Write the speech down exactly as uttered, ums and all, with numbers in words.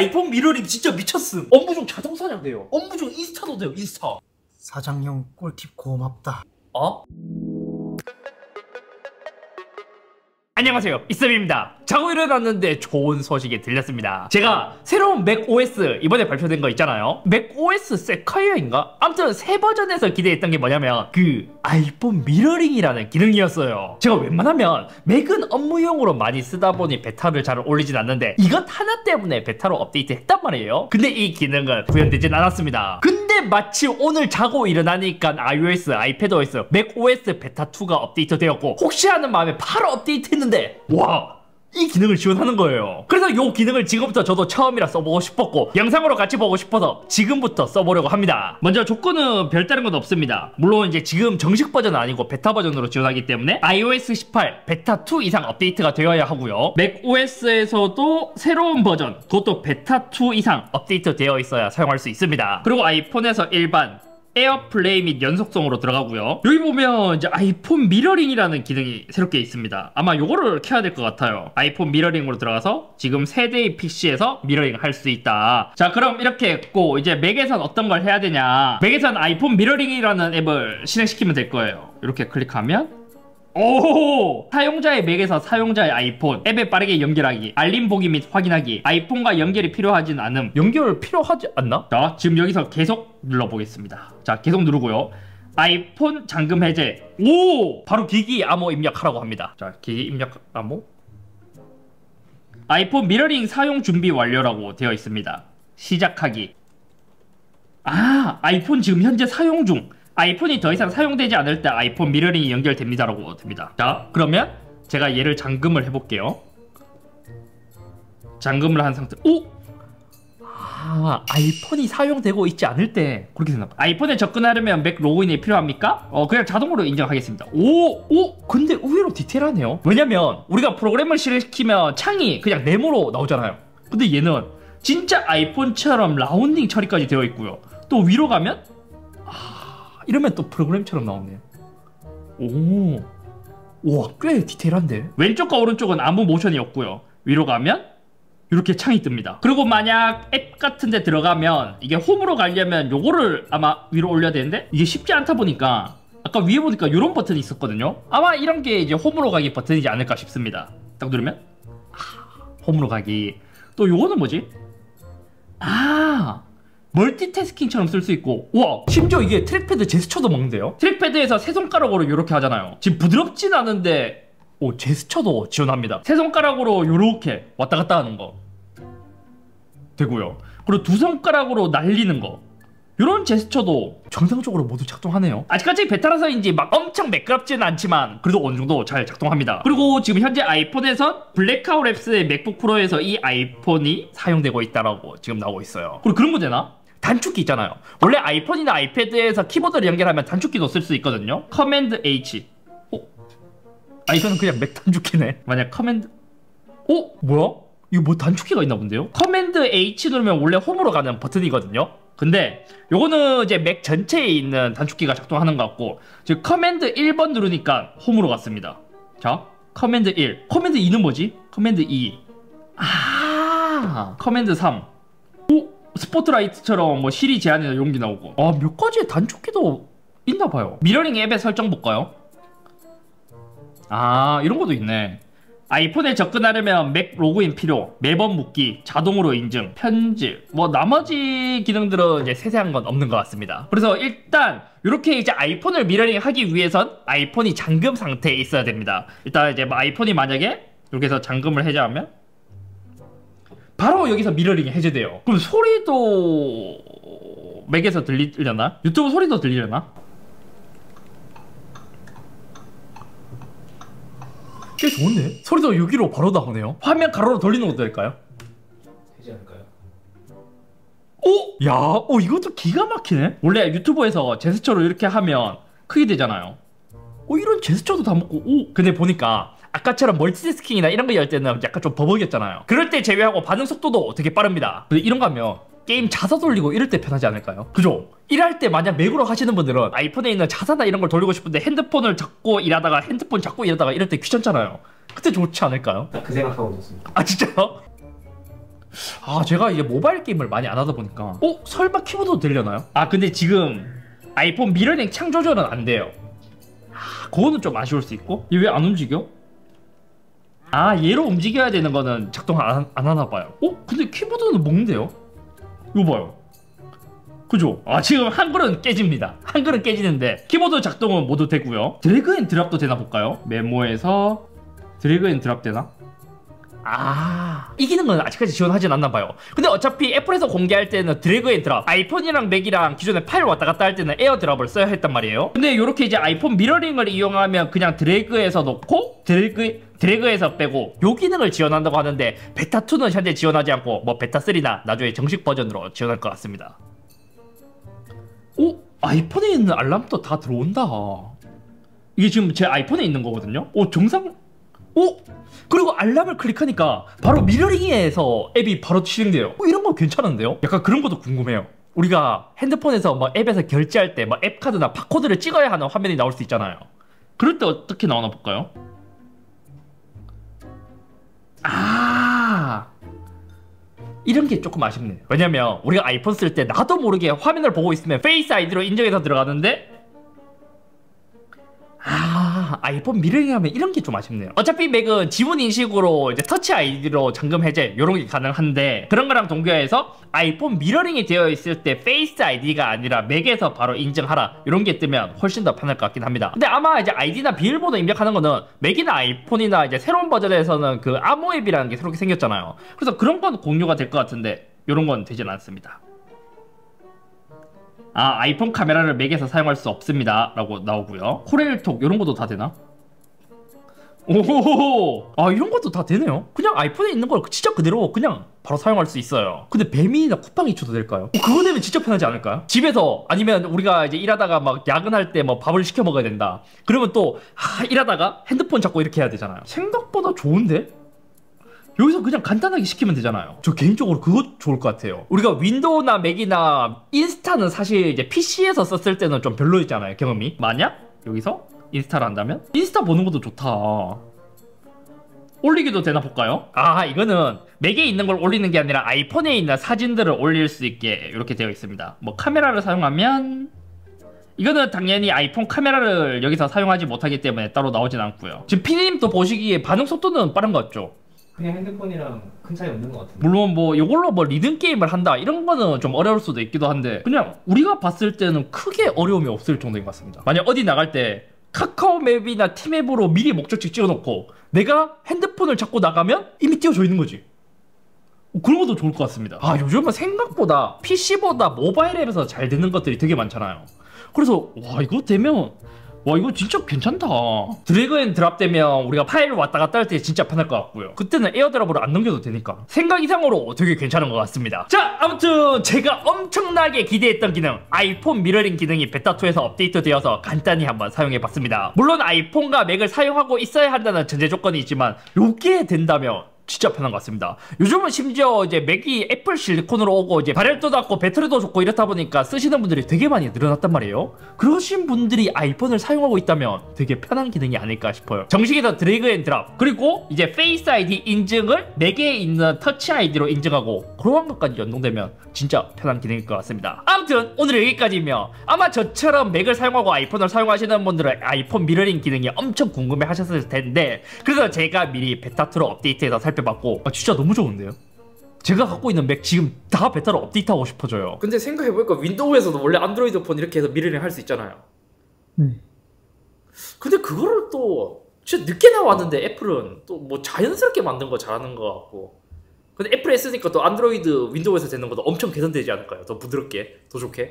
아이폰 미러링 진짜 미쳤음. 업무 중 자동 사냥 돼요. 업무 중 인스타도 돼요. 인스타. 사장형 꿀팁 고맙다. 어? 안녕하세요, 이쌤입니다. 자고 일어났는데 좋은 소식이 들렸습니다. 제가 새로운 맥오에스 이번에 발표된 거 있잖아요. 맥오에스 세카이어인가? 아무튼 새 버전에서 기대했던 게 뭐냐면 그 아이폰 미러링이라는 기능이었어요. 제가 웬만하면 맥은 업무용으로 많이 쓰다 보니 베타를 잘 올리진 않는데 이것 하나 때문에 베타로 업데이트 했단 말이에요. 근데 이 기능은 구현되진 않았습니다. 근데 마치 오늘 자고 일어나니까 iOS, 아이패드오에스, 맥오에스 베타이가 업데이트 되었고 혹시 하는 마음에 바로 업데이트 했는데 와, 이 기능을 지원하는 거예요. 그래서 이 기능을 지금부터 저도 처음이라 써보고 싶었고 영상으로 같이 보고 싶어서 지금부터 써보려고 합니다. 먼저 조건은 별다른 건 없습니다. 물론 이제 지금 정식 버전은 아니고 베타 버전으로 지원하기 때문에 아이오에스 십팔 베타이 이상 업데이트가 되어야 하고요. 맥오에스에서도 새로운 버전, 그것도 베타이 이상 업데이트 되어 있어야 사용할 수 있습니다. 그리고 아이폰에서 일반 에어플레이 및 연속성으로 들어가고요. 여기 보면 이제 아이폰 미러링이라는 기능이 새롭게 있습니다. 아마 요거를 켜야 될 것 같아요. 아이폰 미러링으로 들어가서 지금 세대의 피씨에서 미러링 할 수 있다. 자, 그럼 이렇게 했고 이제 맥에선 어떤 걸 해야 되냐. 맥에선 아이폰 미러링이라는 앱을 실행시키면 될 거예요. 이렇게 클릭하면 오! 사용자의 맥에서 사용자의 아이폰 앱에 빠르게 연결하기, 알림 보기 및 확인하기, 아이폰과 연결이 필요하진 않음. 연결 필요하지 않나? 자, 지금 여기서 계속 눌러보겠습니다. 자, 계속 누르고요. 아이폰 잠금 해제. 오! 바로 기기 암호 입력하라고 합니다. 자, 기기 입력 암호. 아이폰 미러링 사용 준비 완료라고 되어 있습니다. 시작하기. 아, 아이폰 지금 현재 사용 중. 아이폰이 더 이상 사용되지 않을 때 아이폰 미러링이 연결됩니다라고 됩니다. 자, 그러면 제가 얘를 잠금을 해볼게요. 잠금을 한 상태. 오! 아, 아이폰이 사용되고 있지 않을 때 그렇게 되나 봐. 아이폰에 접근하려면 맥 로그인이 필요합니까? 어, 그냥 자동으로 인정하겠습니다. 오! 오! 근데 의외로 디테일하네요. 왜냐면 우리가 프로그램을 실행시키면 창이 그냥 네모로 나오잖아요. 근데 얘는 진짜 아이폰처럼 라운딩 처리까지 되어 있고요. 또 위로 가면 이러면 또 프로그램처럼 나오네. 오, 와, 꽤 디테일한데. 왼쪽과 오른쪽은 아무 모션이 없고요. 위로 가면 이렇게 창이 뜹니다. 그리고 만약 앱 같은 데 들어가면 이게 홈으로 가려면 요거를 아마 위로 올려야 되는데 이게 쉽지 않다 보니까 아까 위에 보니까 이런 버튼이 있었거든요. 아마 이런 게 이제 홈으로 가기 버튼이지 않을까 싶습니다. 딱 누르면 아, 홈으로 가기. 또 요거는 뭐지? 아, 멀티태스킹처럼 쓸 수 있고, 우와, 심지어 이게 트랙패드 제스처도 먹는데요. 트랙패드에서 세 손가락으로 이렇게 하잖아요. 지금 부드럽진 않은데 오, 제스처도 지원합니다. 세 손가락으로 이렇게 왔다 갔다 하는 거 되고요. 그리고 두 손가락으로 날리는 거, 이런 제스처도 정상적으로 모두 작동하네요. 아직까지 베타라서인지 막 엄청 매끄럽지는 않지만 그래도 어느 정도 잘 작동합니다. 그리고 지금 현재 아이폰에선 블랙아웃 랩스의 맥북 프로에서 이 아이폰이 사용되고 있다라고 지금 나오고 있어요. 그리고 그런 거 되나? 단축키 있잖아요. 원래 아이폰이나 아이패드에서 키보드를 연결하면 단축키도 쓸 수 있거든요. 커맨드 H. 어? 아, 이거는 그냥 맥 단축키네. 만약 커맨드, 어? 뭐야? 이거 뭐 단축키가 있나 본데요? 커맨드 H 누르면 원래 홈으로 가는 버튼이거든요. 근데 요거는 이제 맥 전체에 있는 단축키가 작동하는 것 같고, 즉 커맨드 일 번 누르니까 홈으로 갔습니다. 자, 커맨드 일. 커맨드 이는 뭐지? 커맨드 이. 아, 커맨드 삼. 오? 스포트라이트처럼 뭐 시리 제한이나 용기 나오고. 아, 몇 가지의 단축키도 있나봐요. 미러링 앱의 설정 볼까요? 아, 이런 것도 있네. 아이폰에 접근하려면 맥 로그인 필요, 매번 묻기, 자동으로 인증, 편집, 뭐 나머지 기능들은 이제 세세한 건 없는 것 같습니다. 그래서 일단 이렇게 이제 아이폰을 미러링 하기 위해선 아이폰이 잠금 상태에 있어야 됩니다. 일단 이제 뭐 아이폰이 만약에 이렇게 해서 잠금을 해제하면 바로 여기서 미러링이 해제돼요. 그럼 소리도 맥에서 들리려나? 유튜브 소리도 들리려나? 꽤 좋은데? 소리도 여기로 바로 나오네요. 화면 가로로 돌리는 것도 될까요? 되지 않을까요? 오! 야, 오, 이것도 기가 막히네? 원래 유튜브에서 제스처로 이렇게 하면 크게 되잖아요. 오, 이런 제스처도 다 먹고, 오! 근데 보니까 아까처럼 멀티태스킹이나 이런 거 할 때는 약간 좀 버벅였잖아요. 그럴 때 제외하고 반응 속도도 되게 빠릅니다. 근데 이런 거 하면 게임 자사 돌리고 이럴 때 편하지 않을까요? 그죠? 일할 때 만약 맥으로 하시는 분들은 아이폰에 있는 자사나 이런 걸 돌리고 싶은데 핸드폰을 잡고 일하다가 핸드폰 잡고 일하다가 이럴 때 귀찮잖아요. 그때 좋지 않을까요? 딱 그 생각하고 있었습니다. 아, 진짜요? 아 제가 이제 모바일 게임을 많이 안 하다 보니까 어? 설마 키보드도 되려나요? 아 근데 지금 아이폰 미러링 창 조절은 안 돼요. 아, 그거는 좀 아쉬울 수 있고. 얘 왜 안 움직여? 아 얘로 움직여야 되는 거는 작동 안, 안 하나 봐요. 어? 근데 키보드는 먹는데요? 이거 봐요. 그죠? 아 지금 한글은 깨집니다. 한글은 깨지는데 키보드 작동은 모두 되고요. 드래그 앤 드랍도 되나 볼까요? 메모에서 드래그 앤 드랍 되나? 아, 이 기능은 아직까지 지원하진 않나 봐요. 근데 어차피 애플에서 공개할 때는 드래그 앤 드랍, 아이폰이랑 맥이랑 기존에 파일 왔다 갔다 할 때는 에어 드랍을 써야 했단 말이에요. 근데 이렇게 이제 아이폰 미러링을 이용하면 그냥 드래그해서 놓고 드래그 드래그해서 빼고 요 기능을 지원한다고 하는데 베타투는 현재 지원하지 않고 뭐 베타쓰리나 나중에 정식 버전으로 지원할 것 같습니다. 오? 아이폰에 있는 알람도 다 들어온다. 이게 지금 제 아이폰에 있는 거거든요. 오 정상... 오! 그리고 알람을 클릭하니까 바로 미러링에서 앱이 바로 실행돼요. 어, 이런 거 괜찮은데요? 약간 그런 것도 궁금해요. 우리가 핸드폰에서 뭐 앱에서 결제할 때 뭐 앱카드나 바코드를 찍어야 하는 화면이 나올 수 있잖아요. 그럴 때 어떻게 나오나 볼까요? 아 이런 게 조금 아쉽네요. 왜냐면 우리가 아이폰 쓸 때 나도 모르게 화면을 보고 있으면 페이스 아이디로 인정해서 들어가는데 아 아이폰 미러링 하면 이런 게 좀 아쉽네요. 어차피 맥은 지문 인식으로 이제 터치 아이디로 잠금 해제 요런 게 가능한데 그런 거랑 동기화해서 아이폰 미러링이 되어 있을 때 페이스 아이디가 아니라 맥에서 바로 인증하라 요런 게 뜨면 훨씬 더 편할 것 같긴 합니다. 근데 아마 이제 아이디나 비밀번호 입력하는 거는 맥이나 아이폰이나 이제 새로운 버전에서는 그 암호 앱이라는 게 새롭게 생겼잖아요. 그래서 그런 건 공유가 될 것 같은데 요런 건 되진 않습니다. 아 아이폰 카메라를 맥에서 사용할 수 없습니다 라고 나오고요. 코레일톡 이런 것도 다 되나? 오호호호 아 이런 것도 다 되네요. 그냥 아이폰에 있는 걸 진짜 그대로 그냥 바로 사용할 수 있어요. 근데 뱀이나 쿠팡이 줘도 될까요? 어, 그거 되면 진짜 편하지 않을까요? 집에서 아니면 우리가 이제 일하다가 막 야근할 때 뭐 밥을 시켜 먹어야 된다 그러면 또 아, 일하다가 핸드폰 잡고 이렇게 해야 되잖아요. 생각보다 좋은데? 여기서 그냥 간단하게 시키면 되잖아요. 저 개인적으로 그거 좋을 것 같아요. 우리가 윈도우나 맥이나 인스타는 사실 이제 피시에서 썼을 때는 좀 별로였잖아요, 경험이. 만약 여기서 인스타를 한다면? 인스타 보는 것도 좋다. 올리기도 되나 볼까요? 아 이거는 맥에 있는 걸 올리는 게 아니라 아이폰에 있는 사진들을 올릴 수 있게 이렇게 되어 있습니다. 뭐 카메라를 사용하면 이거는 당연히 아이폰 카메라를 여기서 사용하지 못하기 때문에 따로 나오진 않고요. 지금 피디님도 보시기에 반응 속도는 빠른 것 같죠? 그냥 핸드폰이랑 큰 차이 없는 것 같은데. 물론 뭐 이걸로 뭐 리듬 게임을 한다 이런 거는 좀 어려울 수도 있기도 한데 그냥 우리가 봤을 때는 크게 어려움이 없을 정도인 것 같습니다. 만약 어디 나갈 때 카카오맵이나 티맵으로 미리 목적지 찍어놓고 내가 핸드폰을 잡고 나가면 이미 띄워져 있는 거지. 그런 것도 좋을 것 같습니다. 아 요즘은 생각보다 피시보다 모바일 앱에서 잘 되는 것들이 되게 많잖아요. 그래서 와 이거 되면 와 이거 진짜 괜찮다. 드래그 앤 드랍 되면 우리가 파일을 왔다 갔다 할 때 진짜 편할 것 같고요. 그때는 에어드랍으로 안 넘겨도 되니까 생각 이상으로 되게 괜찮은 것 같습니다. 자 아무튼 제가 엄청나게 기대했던 기능 아이폰 미러링 기능이 베타투에서 업데이트 되어서 간단히 한번 사용해봤습니다. 물론 아이폰과 맥을 사용하고 있어야 한다는 전제 조건이 있지만 요게 된다면 진짜 편한 것 같습니다. 요즘은 심지어 이제 맥이 애플 실리콘으로 오고 이제 발열도 낮고 배터리도 좋고 이렇다 보니까 쓰시는 분들이 되게 많이 늘어났단 말이에요. 그러신 분들이 아이폰을 사용하고 있다면 되게 편한 기능이 아닐까 싶어요. 정식에서 드래그 앤 드랍 그리고 이제 페이스 아이디 인증을 맥에 있는 터치 아이디로 인증하고 그런 것까지 연동되면 진짜 편한 기능일 것 같습니다. 아무튼 오늘 여기까지며 아마 저처럼 맥을 사용하고 아이폰을 사용하시는 분들은 아이폰 미러링 기능이 엄청 궁금해 하셨을 텐데 그래서 제가 미리 베타투로 업데이트해서 살펴봤고 아, 진짜 너무 좋은데요? 제가 갖고 있는 맥 지금 다 베타로 업데이트하고 싶어져요. 근데 생각해보니까 윈도우에서도 원래 안드로이드 폰 이렇게 해서 미러링 할 수 있잖아요. 음. 근데 그거를 또 진짜 늦게 나왔는데 애플은 또 뭐 자연스럽게 만든 거 잘하는 거 같고 근데 애플에 쓰니까 또 안드로이드 윈도우에서 되는 것도 엄청 개선되지 않을까요? 더 부드럽게, 더 좋게.